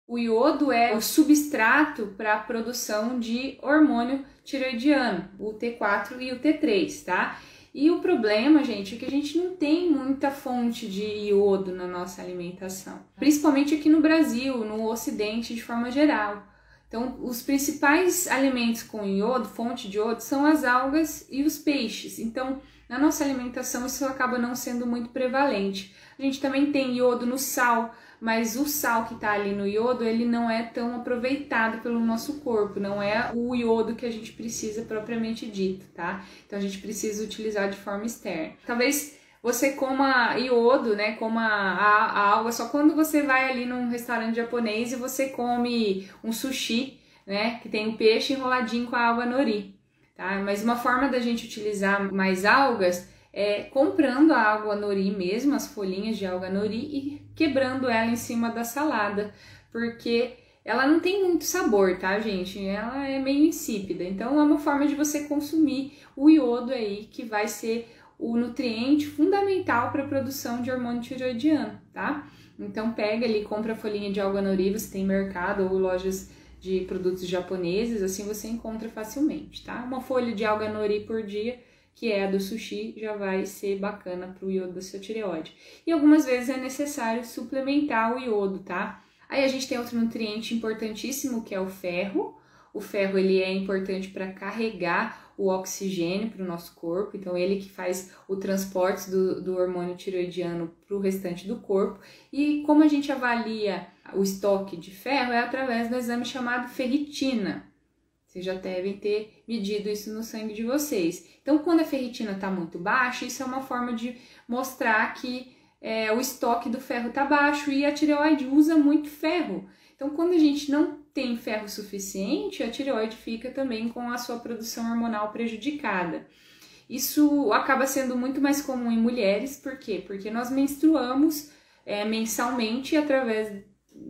O iodo é o substrato para a produção de hormônio tireoidiano, o T4 e o T3, tá? E o problema, gente, é que a gente não tem muita fonte de iodo na nossa alimentação, principalmente aqui no Brasil, no Ocidente de forma geral. Então, os principais alimentos com iodo, fonte de iodo, são as algas e os peixes. Então, na nossa alimentação, isso acaba não sendo muito prevalente. A gente também tem iodo no sal, mas o sal que está ali no iodo, ele não é tão aproveitado pelo nosso corpo, não é o iodo que a gente precisa propriamente dito, tá? Então, a gente precisa utilizar de forma externa. Talvez você coma iodo, né, coma a alga só quando você vai ali num restaurante japonês e você come um sushi, né, que tem o peixe enroladinho com a alga nori, tá? Mas uma forma da gente utilizar mais algas é comprando a alga nori mesmo, as folhinhas de alga nori e quebrando ela em cima da salada, porque ela não tem muito sabor, tá, gente? Ela é meio insípida, então é uma forma de você consumir o iodo aí, que vai ser o nutriente fundamental para a produção de hormônio tireoidiano, tá? Então pega ali, compra a folhinha de alga nori, você tem mercado ou lojas de produtos japoneses, assim você encontra facilmente, tá? Uma folha de alga nori por dia, que é a do sushi, já vai ser bacana para o iodo da sua tireoide. E algumas vezes é necessário suplementar o iodo, tá? Aí a gente tem outro nutriente importantíssimo, que é o ferro. O ferro, ele é importante para carregar o oxigênio para o nosso corpo, então ele que faz o transporte do hormônio tireoidiano para o restante do corpo. E como a gente avalia o estoque de ferro é através do exame chamado ferritina. Vocês já devem ter medido isso no sangue de vocês. Então, quando a ferritina está muito baixa, isso é uma forma de mostrar que o estoque do ferro está baixo e a tireoide usa muito ferro. Então, quando a gente não tem ferro suficiente, a tireoide fica também com a sua produção hormonal prejudicada. Isso acaba sendo muito mais comum em mulheres, por quê? Porque nós menstruamos mensalmente e através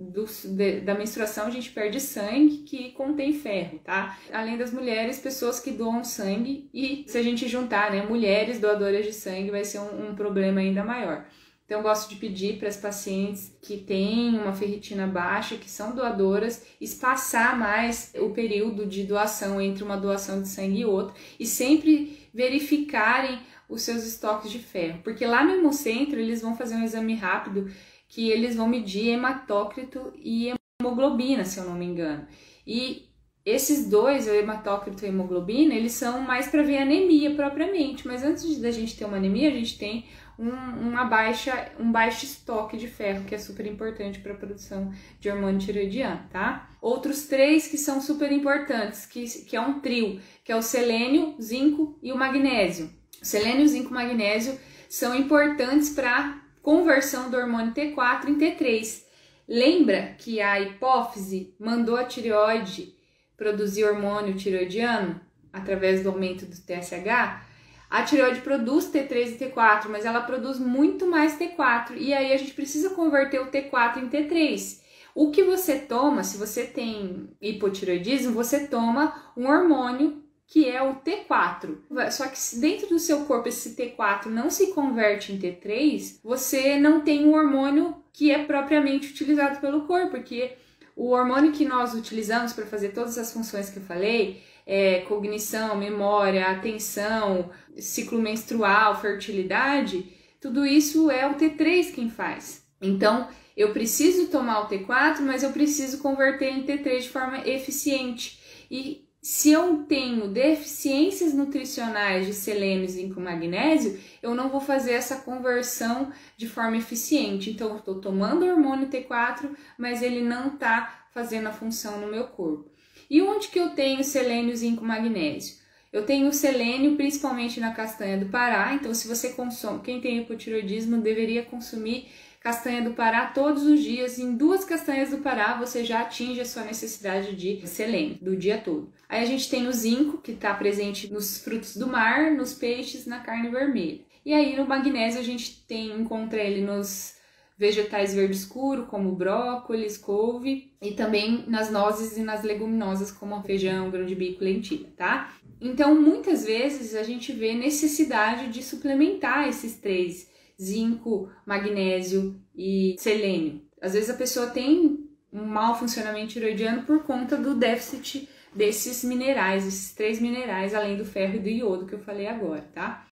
da menstruação a gente perde sangue que contém ferro, tá? Além das mulheres, pessoas que doam sangue, e se a gente juntar, né, mulheres doadoras de sangue, vai ser um problema ainda maior. Então, eu gosto de pedir para as pacientes que têm uma ferritina baixa, que são doadoras, espaçar mais o período de doação entre uma doação de sangue e outra e sempre verificarem os seus estoques de ferro, porque lá no hemocentro eles vão fazer um exame rápido que eles vão medir hematócrito e hemoglobina, se eu não me engano. E esses dois, o hematócrito e a hemoglobina, eles são mais para ver anemia propriamente, mas antes da gente ter uma anemia, a gente tem um baixo estoque de ferro, que é super importante para a produção de hormônio tireoidiano, tá? Outros três que são super importantes, que é um trio, que é o selênio, zinco e o magnésio. O selênio, zinco e magnésio são importantes para a conversão do hormônio T4 em T3. Lembra que a hipófise mandou a tireoide produzir hormônio tireoidiano através do aumento do TSH? A tireoide produz T3 e T4, mas ela produz muito mais T4, e aí a gente precisa converter o T4 em T3. O que você toma, se você tem hipotireoidismo, você toma um hormônio que é o T4. Só que se dentro do seu corpo esse T4 não se converte em T3, você não tem um hormônio que é propriamente utilizado pelo corpo, porque o hormônio que nós utilizamos para fazer todas as funções que eu falei, cognição, memória, atenção, ciclo menstrual, fertilidade, tudo isso é o T3 quem faz. Então, eu preciso tomar o T4, mas eu preciso converter em T3 de forma eficiente. E se eu tenho deficiências nutricionais de selênio, zinco e magnésio, eu não vou fazer essa conversão de forma eficiente. Então, eu estou tomando o hormônio T4, mas ele não está fazendo a função no meu corpo. E onde que eu tenho selênio, zinco e magnésio? Eu tenho selênio principalmente na castanha do Pará, então se você consome, quem tem hipotireoidismo deveria consumir castanha do Pará todos os dias. Em 2 castanhas do Pará você já atinge a sua necessidade de selênio do dia todo. Aí a gente tem o zinco, que está presente nos frutos do mar, nos peixes, na carne vermelha. E aí no magnésio a gente encontra ele nos vegetais verde escuro, como brócolis, couve, e também nas nozes e nas leguminosas, como feijão, grão de bico, lentilha, tá? Então, muitas vezes a gente vê necessidade de suplementar esses 3, zinco, magnésio e selênio. Às vezes a pessoa tem um mau funcionamento tiroidiano por conta do déficit desses minerais, esses 3 minerais, além do ferro e do iodo que eu falei agora, tá?